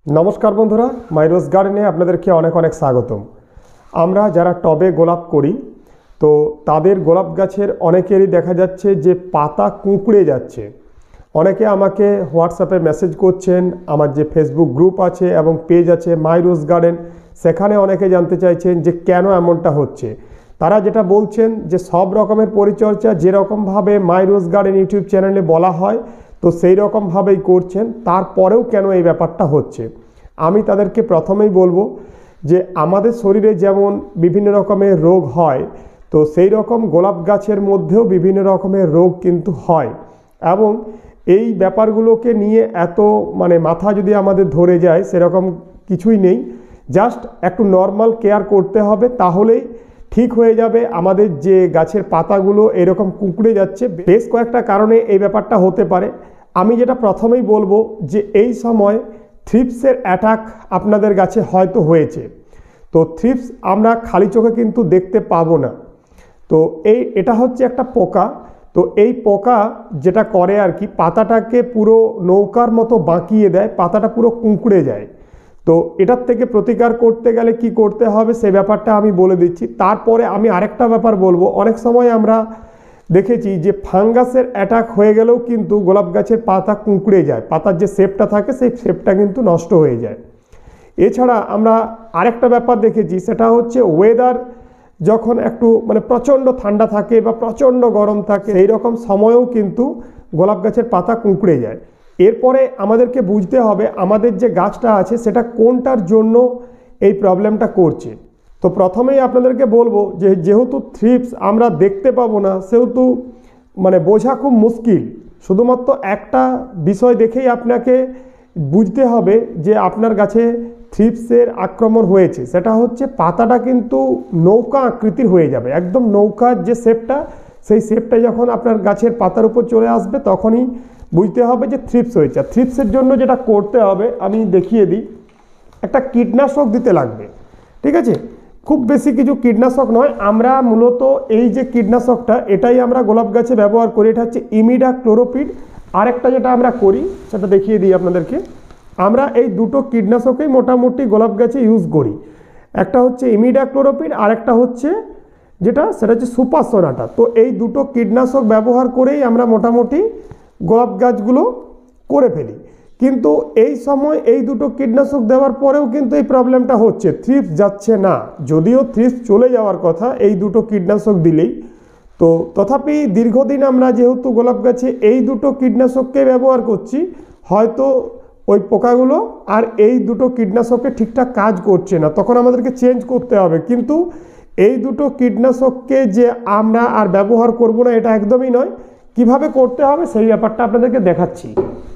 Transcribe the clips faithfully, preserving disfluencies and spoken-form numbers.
नमस्कार बंधुरा माइरोज गार्डने आपनादेरके अनेक अनेक स्वागतम। आमरा जारा टबे गोलाप करी तो तादेर गोलाप गाछेर अनेकेरই দেখা যাচ্ছে যে পাতা কুঁকড়ে যাচ্ছে। অনেকে আমাকে হোয়াটসঅ্যাপে মেসেজ করছেন, আমার যে ফেসবুক গ্রুপ আছে এবং পেজ আছে মাইরোজ গার্ডেন, সেখানে অনেকে জানতে চাইছেন যে কেন এমনটা হচ্ছে। তারা যেটা বলছেন যে সব রকমের পরিচর্যা যেরকমভাবে মাইরোজ গার্ডেন ইউটিউব চ্যানেলে বলা হয় তো সেই রকমভাবেই করছেন, তারপরেও কেন এই ব্যাপারটা হচ্ছে। আমি তাদেরকে প্রথমেই বলবো যে আমাদের শরীরে যেমন বিভিন্ন রকমের রোগ হয় তো সেই রকম গোলাপ গাছের মধ্যেও বিভিন্ন রকমের রোগ কিন্তু হয় এবং এই ব্যাপারগুলোকে নিয়ে এত মানে মাথা যদি আমাদের ধরে যায় সেরকম কিছুই নেই। জাস্ট একটু নর্মাল কেয়ার করতে হবে, তাহলেই ঠিক হয়ে যাবে। আমাদের যে গাছের পাতাগুলো এরকম কুঁকড়ে যাচ্ছে, বেশ কয়েকটা কারণে এই ব্যাপারটা হতে পারে। আমি যেটা প্রথমেই বলবো যে এই সময় থ্রিপসের অ্যাটাক আপনাদের গাছে হয়তো হয়েছে। তো থ্রিপস আমরা খালি চোখে কিন্তু দেখতে পাবো না। তো এই এটা হচ্ছে একটা পোকা। তো এই পোকা যেটা করে আর কি, পাতাটাকে পুরো নৌকার মতো বাঁকিয়ে দেয়, পাতাটা পুরো কুঁকড়ে যায়। তো এটার থেকে প্রতিকার করতে গেলে কি করতে হবে সে ব্যাপারটা আমি বলে দিচ্ছি। তারপরে আমি আরেকটা ব্যাপার বলবো, অনেক সময় আমরা দেখেছি যে ফাঙ্গাসের অ্যাটাক হয়ে গেলেও কিন্তু গোলাপ গাছের পাতা কুঁকড়ে যায়, পাতার যে শেপটা থাকে সেই শেপটা কিন্তু নষ্ট হয়ে যায়। এছাড়া আমরা আরেকটা ব্যাপার দেখেছি, সেটা হচ্ছে ওয়েদার যখন একটু মানে প্রচণ্ড ঠান্ডা থাকে বা প্রচণ্ড গরম থাকে এই রকম সময়েও কিন্তু গোলাপ গাছের পাতা কুঁকড়ে যায়। এরপরে আমাদেরকে বুঝতে হবে আমাদের যে গাছটা আছে সেটা কোনটার জন্য এই প্রবলেমটা করছে। তো প্রথমেই আপনাদেরকে বলবো যে যেহেতু থ্রিপস আমরা দেখতে পাবো না সেহেতু মানে বোঝা খুব মুশকিল। শুধুমাত্র একটা বিষয় দেখেই আপনাকে বুঝতে হবে যে আপনার গাছে থ্রিপসের আক্রমণ হয়েছে, সেটা হচ্ছে পাতাটা কিন্তু নৌকা আকৃতির হয়ে যাবে, একদম নৌকার যে শেপটা সেই শেপটা যখন আপনার গাছের পাতার উপর চলে আসবে তখনই বুঝতে হবে যে থ্রিপস হয়েছে। থ্রিপসের জন্য যেটা করতে হবে আমি দেখিয়ে দিই, একটা কীটনাশক দিতে লাগবে, ঠিক আছে। খুব বেশি কিছু কীটনাশক নয়, আমরা মূলত এই যে কীটনাশকটা এটাই আমরা গোলাপ গাছে ব্যবহার করি, এটা হচ্ছে ইমিডাক্লোরোপিড। আরেকটা যেটা আমরা করি সেটা দেখিয়ে দিই আপনাদেরকে। আমরা এই দুটো কীটনাশকেই মোটামুটি গোলাপ গাছে ইউজ করি, একটা হচ্ছে ইমিডাক্লোরোপিড আর একটা হচ্ছে যেটা সেটা হচ্ছে সুপার সোনাটা। তো এই দুটো কীটনাশক ব্যবহার করেই আমরা মোটামুটি গোলাপ গাছগুলো করে ফেলি। কিন্তু এই সময় এই দুটো কীটনাশক দেওয়ার পরেও কিন্তু এই প্রবলেমটা হচ্ছে, থ্রিপস যাচ্ছে না। যদিও থ্রিপস চলে যাওয়ার কথা এই দুটো কীটনাশক দিলেই, তো তথাপি দীর্ঘদিন আমরা যেহেতু গোলাপ গাছে এই দুটো কীটনাশককে ব্যবহার করছি, হয়তো ওই পোকাগুলো আর এই দুটো কীটনাশকে ঠিকঠাক কাজ করছে না, তখন আমাদেরকে চেঞ্জ করতে হবে। কিন্তু এই দুটো কীটনাশককে যে আমরা আর ব্যবহার করব না এটা একদমই নয়। কিভাবে করতে হবে সেই ব্যাপারটা আপনাদেরকে দেখাচ্ছি।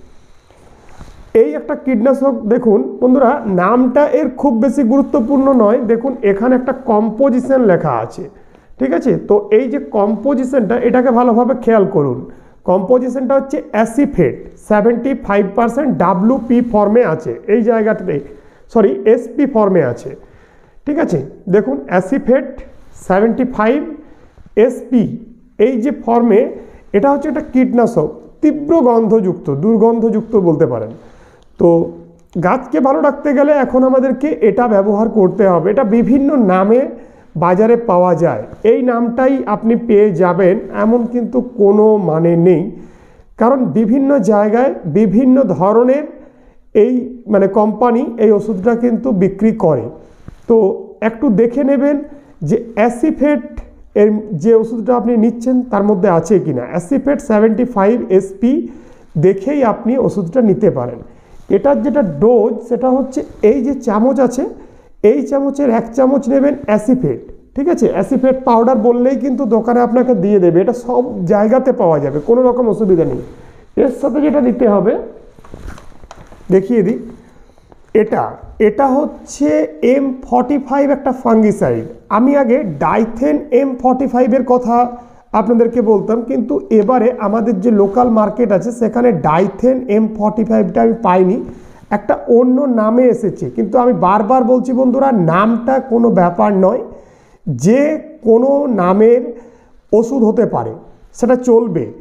এই একটা কীটনাশক দেখুন বন্ধুরা, নামটা এর খুব বেশি গুরুত্বপূর্ণ নয়, দেখুন এখানে একটা কম্পোজিশন লেখা আছে, ঠিক আছে। তো এই যে কম্পোজিশনটা এটাকে ভালোভাবে খেয়াল করুন। কম্পোজিশনটা হচ্ছে acephate seventy five percent W P ফর্মে আছে, এই জায়গাটাতে সরি এসপি ফর্মে আছে, ঠিক আছে। দেখুন অ্যাসিফেট সেভেন্টি ফাইভ এসপি এই যে ফর্মে, এটা হচ্ছে একটা কীটনাশক, তীব্র গন্ধযুক্ত, দুর্গন্ধযুক্ত বলতে পারেন। তো গাছকে ভালো রাখতে গেলে এখন আমাদেরকে এটা ব্যবহার করতে হবে। এটা বিভিন্ন নামে বাজারে পাওয়া যায়, এই নামটাই আপনি পেয়ে যাবেন এমন কিন্তু কোনো মানে নেই, কারণ বিভিন্ন জায়গায় বিভিন্ন ধরনের এই মানে কোম্পানি এই ওষুধটা কিন্তু বিক্রি করে। তো একটু দেখে নেবেন যে অ্যাসিফেট এর যে ওষুধটা আপনি নিচ্ছেন তার মধ্যে আছে কি না। অ্যাসিফেট সেভেন্টি ফাইভ এসপি দেখেই আপনি ওষুধটা নিতে পারেন। এটার যেটা ডোজ সেটা হচ্ছে এই যে চামচ আছে এই চামচের এক চামচ নেবেন অ্যাসিফেট, ঠিক আছে। অ্যাসিফেট পাউডার বললেই কিন্তু দোকানে আপনাকে দিয়ে দেবে, এটা সব জায়গাতে পাওয়া যাবে, কোনো রকম অসুবিধা নেই। এর সাথে যেটা নিতে হবে দেখিয়ে দিই, এটা এটা হচ্ছে এম ফর্টি ফাইভ একটা ফাঙ্গিসাইড। আমি আগে ডাইথেন এম ফর্টি ফাইভের কথা আপনাদেরকে বলতাম, কিন্তু এবারে আমাদের যে লোকাল মার্কেট আছে সেখানে ডাইথেন এম ফর্টি ফাইভটা আমি পাইনি, একটা অন্য নামে এসেছে। কিন্তু আমি বারবার বলছি বন্ধুরা, নামটা কোনো ব্যাপার নয়, যে কোনো নামের ওষুধ হতে পারে, সেটা চলবে।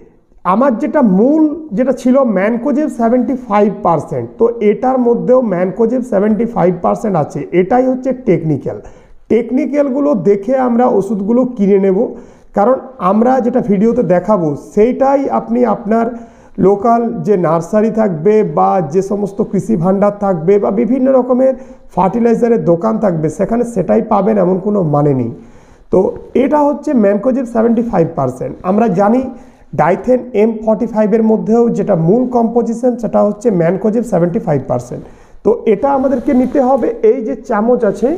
আমার যেটা মূল যেটা ছিল ম্যানকোজেব সেভেন্টি ফাইভ পার্সেন্ট, তো এটার মধ্যেও ম্যানকোজেব সেভেন্টি ফাইভ পার্সেন্ট আছে। এটাই হচ্ছে টেকনিক্যাল। টেকনিক্যালগুলো দেখে আমরা ওষুধগুলো কিনে নেব, কারণ আমরা যেটা ভিডিওতে দেখাবো সেইটাই আপনি আপনার লোকাল যে নার্সারি থাকবে বা যে সমস্ত কৃষি ভাণ্ডার থাকবে বা বিভিন্ন রকমের ফার্টিলাইজারের দোকান থাকবে সেখানে সেটাই পাবেন এমন কোনো মানে নেই। তো এটা হচ্ছে ম্যানকোজেব সেভেন্টি ফাইভ পার্সেন্ট। আমরা জানি ডাইথেন এম ফর্টি ফাইভের মধ্যেও যেটা মূল কম্পোজিশন সেটা হচ্ছে ম্যানকোজেব সেভেন্টি ফাইভ পার্সেন্ট। তো এটা আমাদেরকে নিতে হবে, এই যে চামচ আছে,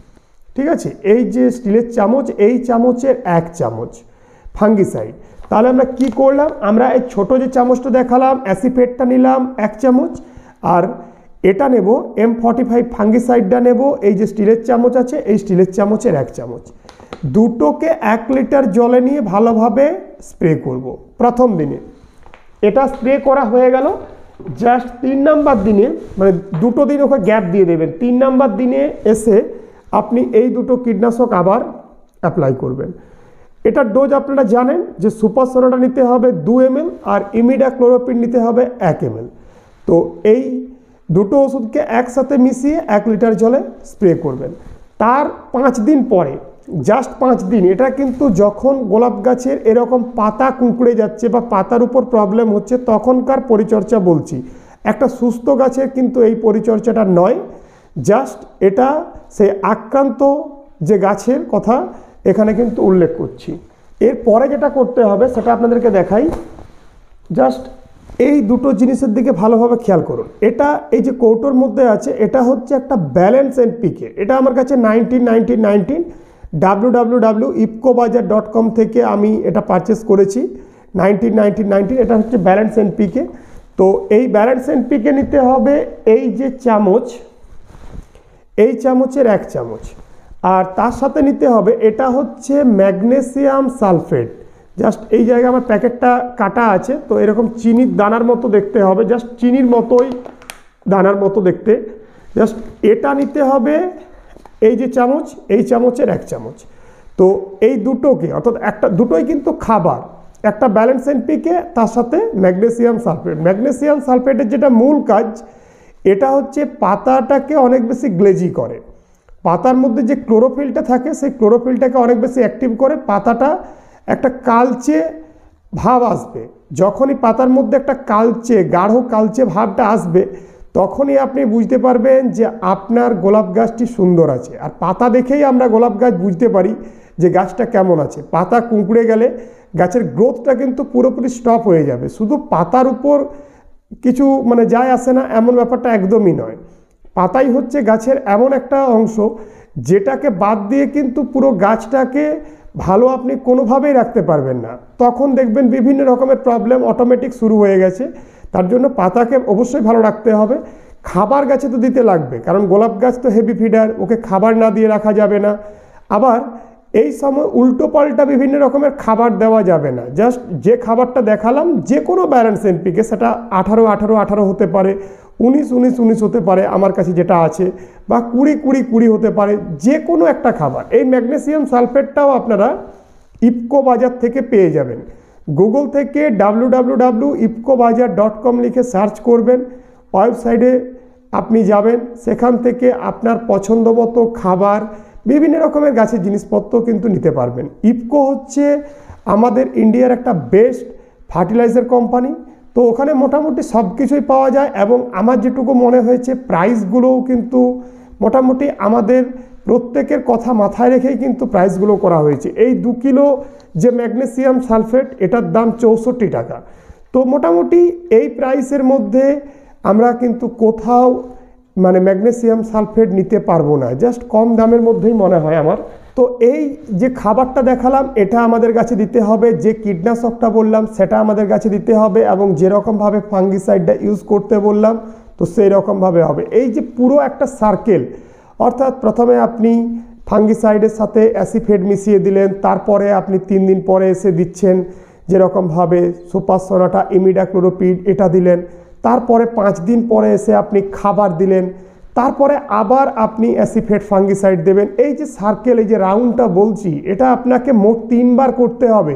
ঠিক আছে, এই যে স্টিলের চামচ, এই চামচের এক চামচ ফাঙ্গিসাইড। তাহলে আমরা কি করলাম, আমরা এই ছোট যে চামচটা দেখালাম অ্যাসিফেটটা নিলাম এক চামচ, আর এটা নেব এম ফর্টি ফাইভ ফাঙ্গিসাইডটা নেব, এই যে স্টিলের চামচ আছে এই স্টিলের চামচের এক চামচ। দুটোকে এক লিটার জলে নিয়ে ভালোভাবে স্প্রে করব প্রথম দিনে। এটা স্প্রে করা হয়ে গেল। জাস্ট তিন নাম্বার দিনে, মানে দুটো দিন ওকে গ্যাপ দিয়ে দেবেন, তিন নাম্বার দিনে এসে আপনি এই দুটো কীটনাশক আবার অ্যাপ্লাই করবেন। এটার ডোজ আপনারা জানেন যে সুপার সোনাটা নিতে হবে দু এম এল আর ইমিডাক্লোরোপিড নিতে হবে এক এম এল। তো এই দুটো ওষুধকে একসাথে মিশিয়ে এক লিটার জলে স্প্রে করবেন। তার পাঁচ দিন পরে, জাস্ট পাঁচ দিন, এটা কিন্তু যখন গোলাপ গাছের এরকম পাতা কুঁকড়ে যাচ্ছে বা পাতার উপর প্রবলেম হচ্ছে তখনকার পরিচর্যা বলছি। একটা সুস্থ গাছের কিন্তু এই পরিচর্যাটা নয়, জাস্ট এটা সেই আক্রান্ত যে গাছের কথা এখানে কিন্তু উল্লেখ করছি। এরপরে যেটা করতে হবে সেটা আপনাদেরকে দেখাই। জাস্ট এই দুটো জিনিসের দিকে ভালোভাবে খেয়াল করুন। এটা এই যে কৌটোর মধ্যে আছে, এটা হচ্ছে একটা ব্যালেন্স এন পি কে। এটা আমার কাছে nineteen nineteen nineteen W W W IFFCO Bazar dot কম থেকে আমি এটা পারচেস করেছি। নাইনটিন নাইনটিন নাইনটিন এটা হচ্ছে ব্যালেন্স এন পি কে। তো এই ব্যালেন্স এন পি কে নিতে হবে এই যে চামচ, এই চামচের এক চামচ, আর তার সাথে নিতে হবে এটা হচ্ছে ম্যাগনেসিয়াম সালফেট। জাস্ট এই জায়গায় আমার প্যাকেটটা কাটা আছে, তো এরকম চিনির দানার মতো দেখতে হবে, জাস্ট চিনির মতোই দানার মতো দেখতে। জাস্ট এটা নিতে হবে এই যে চামচ, এই চামচের এক চামচ। তো এই দুটোকে, অর্থাৎ একটা দুটোই কিন্তু খাবার, একটা ব্যালেন্স এন পি কে তার সাথে ম্যাগনেসিয়াম সালফেট। ম্যাগনেসিয়াম সালফেটের যেটা মূল কাজ, এটা হচ্ছে পাতাটাকে অনেক বেশি গ্লেজি করে। পাতার মধ্যে যে ক্লোরোফিলটা থাকে সেই ক্লোরোফিলটাকে অনেক বেশি অ্যাক্টিভ করে, পাতাটা একটা কালচে ভাব আসবে। যখনই পাতার মধ্যে একটা কালচে, গাঢ় কালচে ভাবটা আসবে তখনই আপনি বুঝতে পারবেন যে আপনার গোলাপ গাছটি সুন্দর আছে। আর পাতা দেখেই আমরা গোলাপ গাছ বুঝতে পারি যে গাছটা কেমন আছে। পাতা কুঁকড়ে গেলে গাছের গ্রোথটা কিন্তু পুরোপুরি স্টপ হয়ে যাবে। শুধু পাতার উপর কিছু মানে যায় আসে না এমন ব্যাপারটা একদমই নয়। পাতাই হচ্ছে গাছের এমন একটা অংশ যেটাকে বাদ দিয়ে কিন্তু পুরো গাছটাকে ভালো আপনি কোনোভাবেই রাখতে পারবেন না। তখন দেখবেন বিভিন্ন রকমের প্রবলেম অটোমেটিক শুরু হয়ে গেছে। তার জন্য পাতাকে অবশ্যই ভালো রাখতে হবে। খাবার গাছে তো দিতে লাগবে, কারণ গোলাপ গাছ তো হেভি ফিডার, ওকে খাবার না দিয়ে রাখা যাবে না। আবার এই সময় উল্টো পাল্টা বিভিন্ন রকমের খাবার দেওয়া যাবে না। জাস্ট যে খাবারটা দেখালাম, যে কোনো ব্যালেন্স এন পি কে, সেটা আঠারো আঠারো আঠারো হতে পারে, উনিশ উনিশ উনিশ হতে পারে আমার কাছে যেটা আছে, বা কুড়ি কুড়ি কুড়ি হতে পারে, যে কোনো একটা খাবার। এই ম্যাগনেসিয়াম সালফেটটাও আপনারা ইফকো বাজার থেকে পেয়ে যাবেন। গুগল থেকে W W W IFFCO Bazar dot কম লিখে সার্চ করবেন, ওয়েবসাইটে আপনি যাবেন, সেখান থেকে আপনার পছন্দ মতো খাবার, বিভিন্ন রকমের গাছের জিনিসপত্র কিন্তু নিতে পারবেন। ইফকো হচ্ছে আমাদের ইন্ডিয়ার একটা বেস্ট ফার্টিলাইজার কোম্পানি। তো ওখানে মোটামুটি সব কিছুই পাওয়া যায়, এবং আমার যেটুকু মনে হয়েছে প্রাইসগুলোও কিন্তু মোটামুটি আমাদের প্রত্যেকের কথা মাথায় রেখেই কিন্তু প্রাইসগুলো করা হয়েছে। এই দু কিলো যে ম্যাগনেসিয়াম সালফেট, এটার দাম চৌষট্টি টাকা। তো মোটামুটি এই প্রাইসের মধ্যে আমরা কিন্তু কোথাও মানে ম্যাগনেসিয়াম সালফেট নিতে পারবো না, জাস্ট কম দামের মধ্যেই মনে হয় আমার। তো এই যে খাবারটা দেখালাম এটা আমাদের কাছে দিতে হবে, যে কীটনাশকটা বললাম সেটা আমাদের কাছে দিতে হবে, এবং যেরকমভাবে ফাঙ্গিসাইডটা ইউজ করতে বললাম তো সেই রকমভাবে হবে। এই যে পুরো একটা সার্কেল, অর্থাৎ প্রথমে আপনি ফাঙ্গিসাইডের সাথে অ্যাসিফেট মিশিয়ে দিলেন, তারপরে আপনি তিন দিন পরে এসে দিচ্ছেন যেরকমভাবে সুপার সোনাটা, ইমিডাক্লোরোপিড এটা দিলেন, তারপরে পাঁচ দিন পরে এসে আপনি খাবার দিলেন, তারপরে আবার আপনি অ্যাসিফেট ফাঙ্গিসাইড দেবেন। এই যে সার্কেল, এই যে রাউন্ডটা বলছি, এটা আপনাকে মোট তিনবার করতে হবে।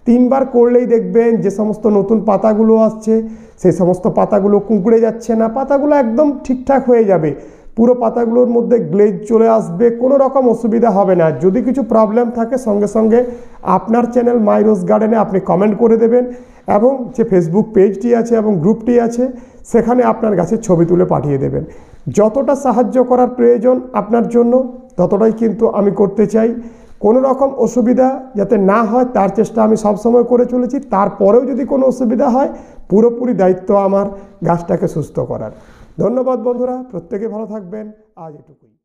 তিনবার করলেই দেখবেন যে সমস্ত নতুন পাতাগুলো আসছে সেই সমস্ত পাতাগুলো কুঁকড়ে যাচ্ছে না, পাতাগুলো একদম ঠিকঠাক হয়ে যাবে, পুরো পাতাগুলোর মধ্যে গ্লেজ চলে আসবে, কোনো রকম অসুবিধা হবে না। যদি কিছু প্রবলেম থাকে সঙ্গে সঙ্গে আপনার চ্যানেল মাই রোজ গার্ডেনে আপনি কমেন্ট করে দেবেন, এবং যে ফেসবুক পেজটি আছে এবং গ্রুপটি আছে সেখানে আপনার গাছের ছবি তুলে পাঠিয়ে দেবেন। যতটা সাহায্য করার প্রয়োজন আপনার জন্য ততটাই কিন্তু আমি করতে চাই। কোনো রকম অসুবিধা যাতে না হয় তার চেষ্টা আমি সবসময় করে চলেছি। তারপরেও যদি কোনো অসুবিধা হয় পুরোপুরি দায়িত্ব আমার গাছটাকে সুস্থ করার। ধন্যবাদ বন্ধুরা, প্রত্যেকে ভালো থাকবেন। আজ এটুকুই।